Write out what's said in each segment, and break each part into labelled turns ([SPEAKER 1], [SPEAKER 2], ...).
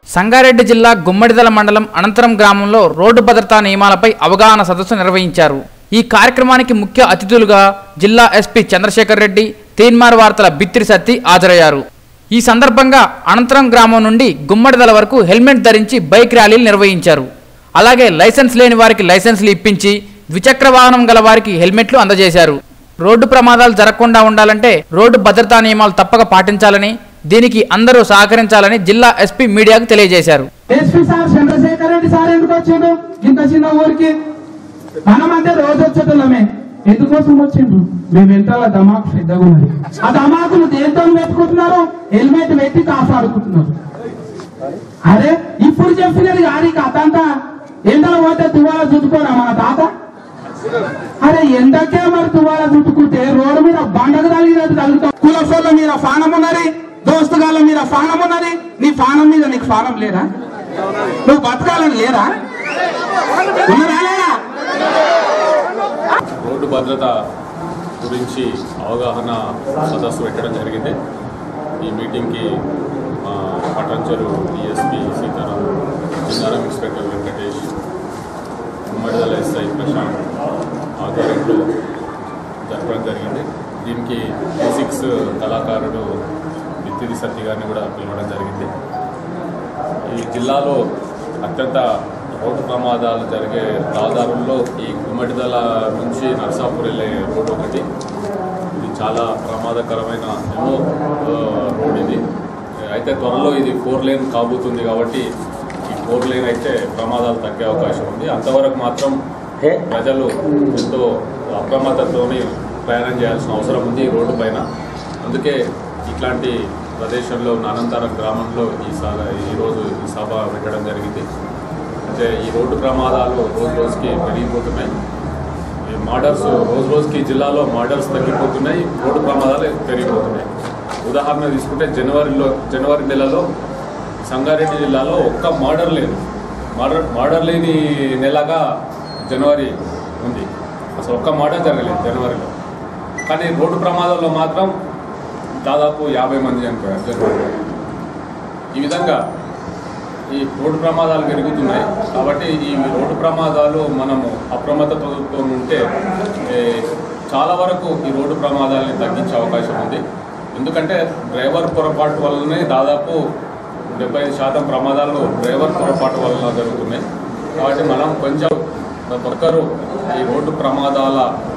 [SPEAKER 1] సంగారెడ్డి జిల్లా గుమ్మడిదల మండలం అనంతరం గ్రామంలో రోడ్డు భద్రతా నియమాలపై అవగాహన సదస్సు నిర్వహించారు. ఈ కార్యక్రమానికి ముఖ్య అతిథులుగా జిల్లా ఎస్పీ చంద్రశేఖర్ రెడ్డి, తీన్మార్ వార్తల బిత్తిరి సత్తి హాజరయ్యారు. ఈ సందర్భంగా అనంతరం గ్రామం నుండి గుమ్మడిదల వరకు హెల్మెట్ ధరించి బైక్ ర్యాలీలు నిర్వహించారు. అలాగే లైసెన్స్ లేని వారికి లైసెన్సులు ఇప్పించి ద్విచక్ర వాహనం గల వారికి హెల్మెట్లు అందజేశారు. రోడ్డు ప్రమాదాలు జరగకుండా ఉండాలంటే రోడ్డు భద్రతా నియమాలు తప్పక పాటించాలని, దీనికి అందరూ సహకరించాలని జిల్లా ఎస్పీ మీడియాకు తెలియజేశారు.
[SPEAKER 2] SP sir Chandrashekar Reddy sir ఎందుకు వచ్చిండు ఇంత చిన్న ఊరికి? మనం అంటే రోజు వచ్చేటోళ్ళమే, ఎందుకోసం వచ్చిండ్రు? మేము వెంటాల ధమాకు పెద్దగా ఉన్నది. ఆ ధమాకులు దేంతో పెట్టుకుంటున్నారు? హెల్మెట్ పెట్టి కాపాడుకుంటున్నారు. అరే ఇప్పుడు చెప్పినది కానీ కథ అంతా ఎండలో పోతే తువాల చుట్టుకోరా మన తాత? అరే ఎండకే మరి తువాల చుట్టుకుంటే రోడ్డు మీద బండకు తగినట్టు తగులుతాం. కులసోళ్ళ మీద ఫానం ఉన్నది, దోస్తుగాళ్ళ మీద ఫానం ఉన్నది. నీ ఫానం మీద నీకు ఫానం లేదా? నువ్వు బతకాలని లేదా?
[SPEAKER 3] రోడ్డు భద్రత గురించి అవగాహన సదస్సు పెట్టడం జరిగింది. ఈ మీటింగ్కి Patancheru DSP Sitaram, Jillaram inspector Venkatesh, Gummadidala SI Prashanth ఆధ్వర్యంలో జరపడం జరిగింది. దీనికి ఫిజిక్స్ కళాకారుడు బిత్తిరి సత్తి గారిని కూడా పిలవడం జరిగింది. ఈ జిల్లాలో అత్యంత రోడ్డు ప్రమాదాలు జరిగే రహదారుల్లో ఈ గుమ్మడిదల నుంచి నర్సాపూర్ వెళ్ళే రోడ్డు ఒకటి. ఇది చాలా ప్రమాదకరమైన రోడ్ ఇది. అయితే త్వరలో ఇది 4 లేన్ కాబోతుంది కాబట్టి ఈ 4 లేన్ అయితే ప్రమాదాలు తగ్గే అవకాశం ఉంది. అంతవరకు మాత్రం ప్రజలు ఎంతో అప్రమత్తతోని ప్రయాణం చేయాల్సిన అవసరం ఉంది ఈ రోడ్డు పైన. అందుకే ఇట్లాంటి ప్రదేశంలో ఉన్న అనంతరం గ్రామంలో ఈరోజు ఈ సభ పెట్టడం జరిగింది. అంటే ఈ రోడ్డు ప్రమాదాలు రోజు రోజుకి పెరిగిపోతున్నాయి. ఈ మర్డర్స్ రోజు రోజుకి జిల్లాలో మర్డర్స్ తగ్గిపోతున్నాయి, రోడ్డు ప్రమాదాలు పెరిగిపోతున్నాయి. ఉదాహరణ తీసుకుంటే జనవరి నెలలో సంగారెడ్డి జిల్లాలో ఒక్క మర్డర్ లేదు. మర్డర్ లేని నెలగా జనవరి ఉంది. అసలు ఒక్క మర్డర్ జరగలేదు జనవరిలో. కానీ రోడ్డు ప్రమాదాల్లో మాత్రం దాదాపు 50 మంది చనిపోయారు జనవరిలో. ఈ విధంగా ఈ రోడ్డు ప్రమాదాలు పెరుగుతున్నాయి. కాబట్టి ఈ రోడ్డు ప్రమాదాలు మనము అప్రమత్తతో ఉంటే చాలా వరకు ఈ రోడ్డు ప్రమాదాలని తగ్గించే అవకాశం ఉంది. ఎందుకంటే డ్రైవర్ పొరపాటు వల్లనే దాదాపు 75% ప్రమాదాలు డ్రైవర్ పొరపాటు వలన జరుగుతున్నాయి. కాబట్టి మనం కొంచెం ఒక్కరు ఈ రోడ్డు ప్రమాదాల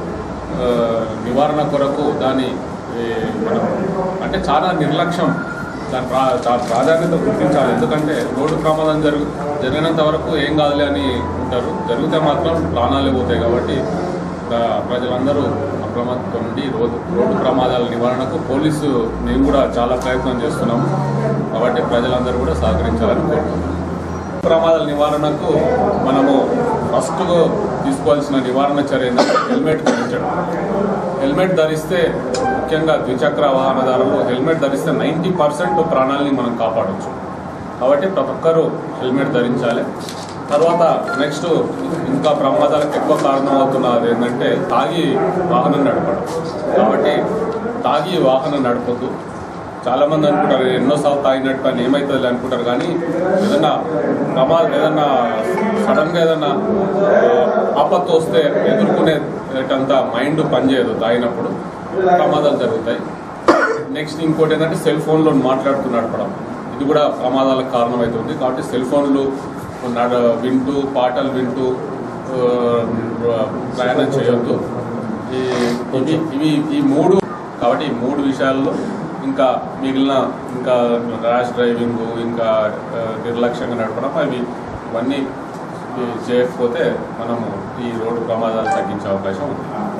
[SPEAKER 3] నివారణ కొరకు దాన్ని మనం అంటే చాలా నిర్లక్ష్యం, దాని ప్రాధాన్యత గుర్తించాలి. ఎందుకంటే రోడ్డు ప్రమాదం జరిగినంత వరకు ఏం కాదులే అని ఉంటారు, జరిగితే మాత్రం ప్రాణాలే పోతాయి. కాబట్టి ప్రజలందరూ అప్రమత్తం ఉండి రోడ్డు ప్రమాదాల నివారణకు పోలీసు మేము కూడా చాలా ప్రయత్నం చేస్తున్నాము. కాబట్టి ప్రజలందరూ కూడా సహకరించాలని కోరుతున్నాం. ప్రమాదాల నివారణకు మనము ఫస్ట్ తీసుకోవాల్సిన నివారణ చర్య హెల్మెట్ ధరించడం. హెల్మెట్ ధరిస్తే ముఖ్యంగా ద్విచక్ర వాహనదారులు హెల్మెట్ ధరిస్తే 90% ప్రాణాలని మనం కాపాడవచ్చు. కాబట్టి ప్రతి ఒక్కరూ హెల్మెట్ ధరించాలి. తర్వాత నెక్స్ట్ ఇంకా ప్రమాదాలకు ఎక్కువ కారణం అవుతున్నది ఏంటంటే తాగి వాహనం నడపడం. కాబట్టి తాగి వాహనం నడపద్దు. చాలామంది అనుకుంటారు ఎన్నోసార్లు తాగినట్టు అని ఏమవుతుంది అనుకుంటారు. కానీ ఏదన్నా ఏదన్నా సడన్గా ఏదన్నా ఆపత్తు వస్తే ఎదుర్కొనేటంత మైండ్ పనిచేయదు. తాగినప్పుడు ప్రమాదాలు జరుగుతాయి. నెక్స్ట్ ఇంకోటి ఏంటంటే సెల్ ఫోన్లో మాట్లాడుతూ నడపడం, ఇది కూడా ప్రమాదాలకు కారణమవుతుంది. కాబట్టి సెల్ ఫోన్లు వింటూ పాటలు వింటూ ప్రయాణం చేయొద్దు. ఈ 3 కాబట్టి ఈ 3 విషయాల్లో ఇంకా మిగిలిన ఇంకా ర్యాష్ డ్రైవింగ్, ఇంకా నిర్లక్ష్యంగా నడపడం, ఇవన్నీ చేయకపోతే మనము ఈ రోడ్డు ప్రమాదాలు తగ్గించే అవకాశం ఉంది.